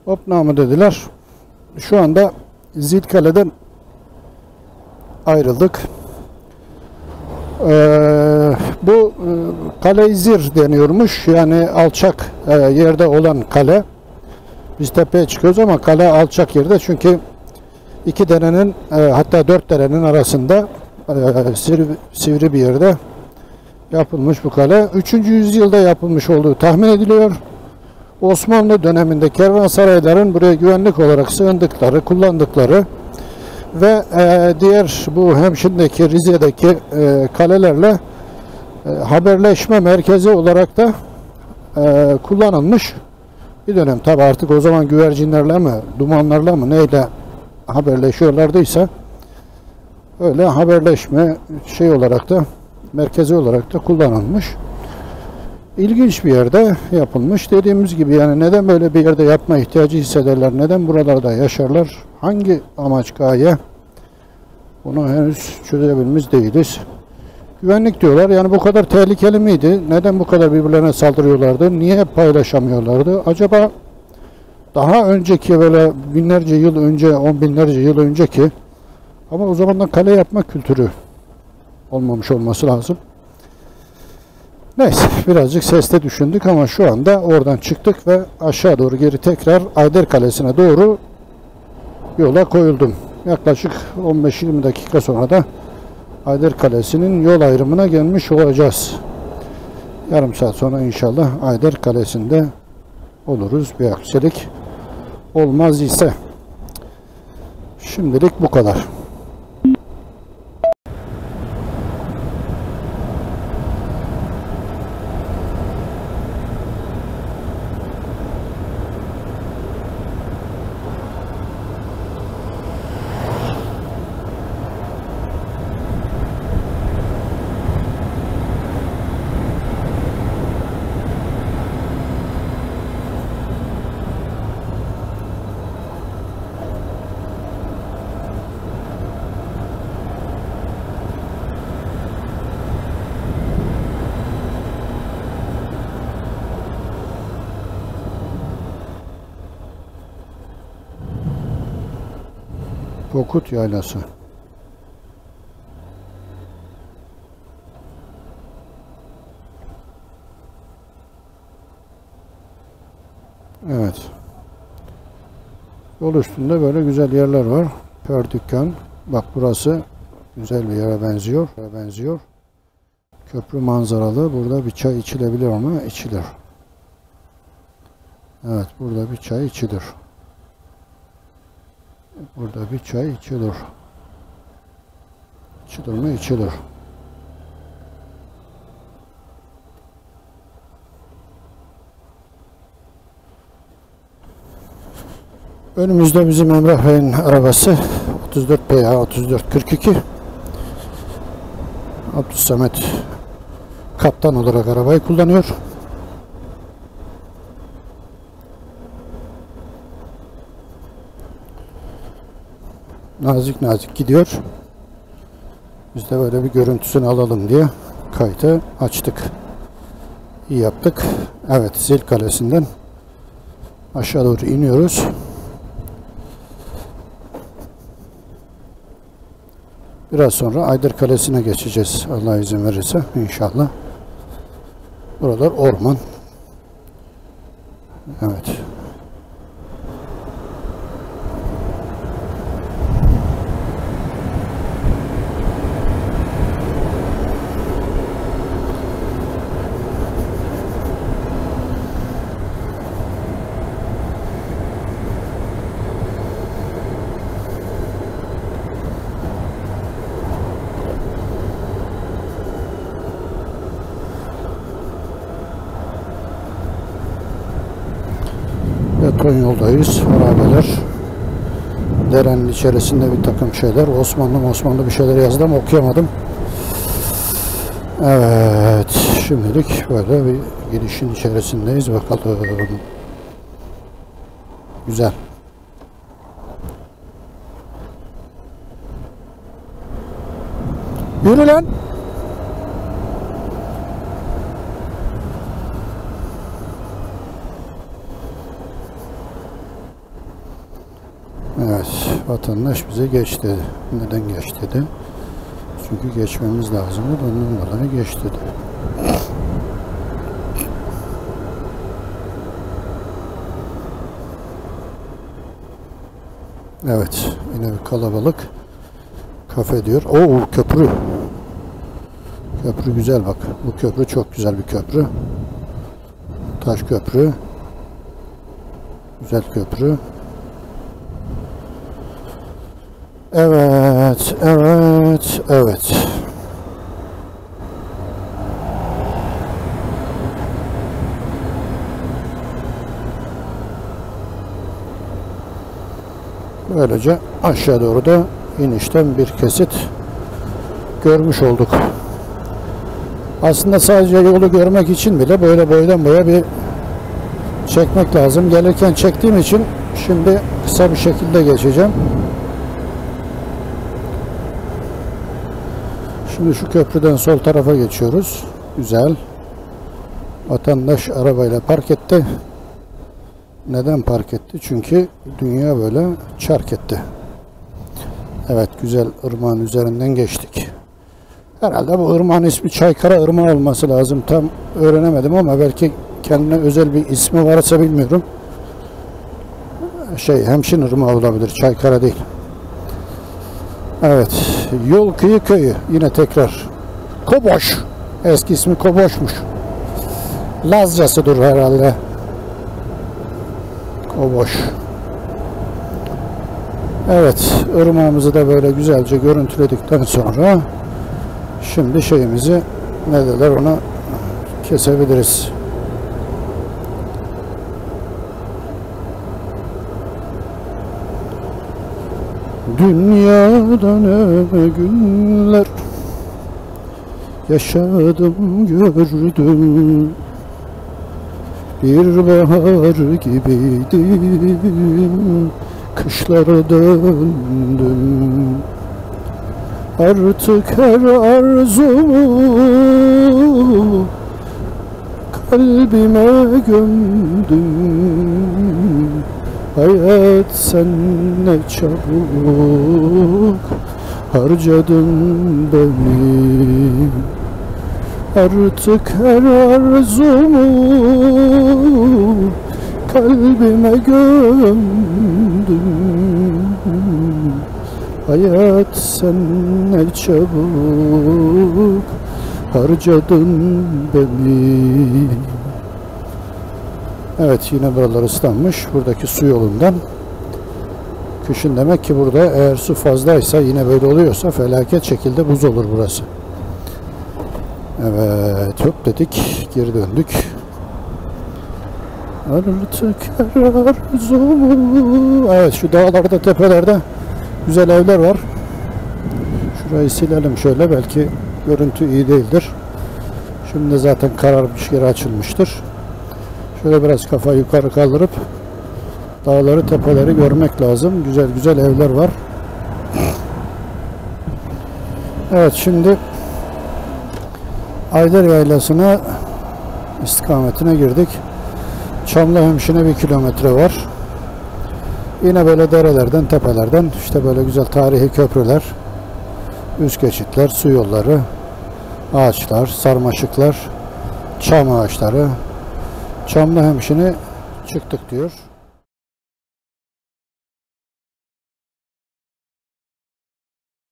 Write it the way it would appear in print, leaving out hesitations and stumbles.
Hop namı dediler. Şu anda Zilkale'den ayrıldık. Bu Kale-i Zir deniyormuş. Yani alçak yerde olan kale. Biz tepeye çıkıyoruz ama kale alçak yerde. Çünkü iki derenin hatta dört derenin arasında sivri bir yerde yapılmış bu kale. 3. yüzyılda yapılmış olduğu tahmin ediliyor. Osmanlı döneminde kervansarayların buraya güvenlik olarak sığındıkları, kullandıkları ve diğer bu Hemşin'deki, Rize'deki kalelerle haberleşme merkezi olarak da kullanılmış bir dönem. Tabi artık o zaman güvercinlerle mi, dumanlarla mı, neyle haberleşiyorlardıysa öyle haberleşme olarak da, merkezi olarak da kullanılmış. İlginç bir yerde yapılmış. Dediğimiz gibi yani neden böyle bir yerde yapma ihtiyacı hissederler? Neden buralarda yaşarlar? Hangi amaç, gaye? Bunu henüz çözebilmiş değiliz. Güvenlik diyorlar. Yani bu kadar tehlikeli miydi? Neden bu kadar birbirlerine saldırıyorlardı? Niye paylaşamıyorlardı? Acaba daha önceki böyle binlerce yıl önce, on binlerce yıl önceki ama o zamandan kale yapma kültürü olmamış olması lazım. Neyse birazcık seste düşündük ama şu anda oradan çıktık ve aşağı doğru geri tekrar Ayder Kalesi'ne doğru yola koyuldum. Yaklaşık 15-20 dakika sonra da Ayder Kalesi'nin yol ayrımına gelmiş olacağız. Yarım saat sonra inşallah Ayder Kalesi'nde oluruz. Bir aksilik olmaz ise. Şimdilik bu kadar. Bokut Yaylası. Evet. Yol üstünde böyle güzel yerler var. Per dükkan. Bak burası güzel bir yere benziyor. Köprü manzaralı. Burada bir çay içilebilir mi? İçilir. Evet, burada bir çay içilir. Burada bir çay içilir. İçilir mi? İçilir. Önümüzde bizim Emrah Bey'in arabası 34 PA 3442. Abdülsamet kaptan olarak arabayı kullanıyor. Nazik nazik gidiyor. Biz de böyle bir görüntüsünü alalım diye kaydı açtık. İyi yaptık. Evet, Zil Kalesi'nden aşağı doğru iniyoruz. Biraz sonra Ayder Kalesi'ne geçeceğiz. Allah izin verirse inşallah. Buralar orman. Evet. Beton yoldayız. Harabeler. Derenin içerisinde bir takım şeyler. Osmanlı bir şeyler yazdı ama okuyamadım. Evet. Şimdilik böyle bir girişin içerisindeyiz. Bakalım. Güzel. Yürü lan. Evet, vatandaş bize geç dedi. Neden geç dedi? Çünkü geçmemiz lazımdı. Ondan dolayı geç dedi. Evet, yine bir kalabalık. Kafe diyor. Oo, köprü. Köprü güzel bak. Bu köprü çok güzel bir köprü. Taş köprü. Güzel köprü. Evet, evet, evet. Böylece aşağı doğru da inişten bir kesit görmüş olduk. Aslında sadece yolu görmek için bile böyle boydan boya bir çekmek lazım. Gelirken çektiğim için şimdi kısa bir şekilde geçeceğim. Şimdi şu köprüden sol tarafa geçiyoruz. Güzel. Vatandaş arabayla park etti. Neden park etti? Çünkü dünya böyle çark etti. Evet, güzel ırmağın üzerinden geçtik. Herhalde bu ırmağın ismi Çaykara Irmağı olması lazım. Tam öğrenemedim ama belki kendine özel bir ismi varsa bilmiyorum. Hemşin Irmağı olabilir. Çaykara değil. Evet. Yol Kıyı Köyü. Yine tekrar. Koboş. Eski ismi Koboş'muş. Lazcasıdır herhalde. Koboş. Evet. Irmağımızı da böyle güzelce görüntüledikten sonra şimdi şeyimizi ne derler ona kesebiliriz. Dünyada ne günler yaşadım gördüm, bir bahar gibiydim, kışlara döndüm. Artık her arzumu kalbime gömdüm. Hayat sen ne çabuk harcadın beni. Artık her arzumu kalbime gömdüm. Hayat sen ne çabuk harcadın beni. Evet, yine buralar ıslanmış. Buradaki su yolundan. Kışın demek ki burada eğer su fazlaysa, yine böyle oluyorsa felaket şekilde buz olur burası. Evet, hop dedik, geri döndük. Artık her arzumu. Evet, şu dağlarda, tepelerde güzel evler var. Şurayı silelim şöyle, belki görüntü iyi değildir. Şimdi zaten kararmış, geri açılmıştır. Şöyle biraz kafayı yukarı kaldırıp dağları, tepeleri görmek lazım. Güzel güzel evler var. Evet, şimdi Ayder Yaylası'na istikametine girdik. Çamlıhemşin'e 1 kilometre var. Yine böyle derelerden, tepelerden işte böyle güzel tarihi köprüler, üst geçitler, su yolları, ağaçlar, sarmaşıklar, çam ağaçları. Çamlıhemşin'e çıktık diyor.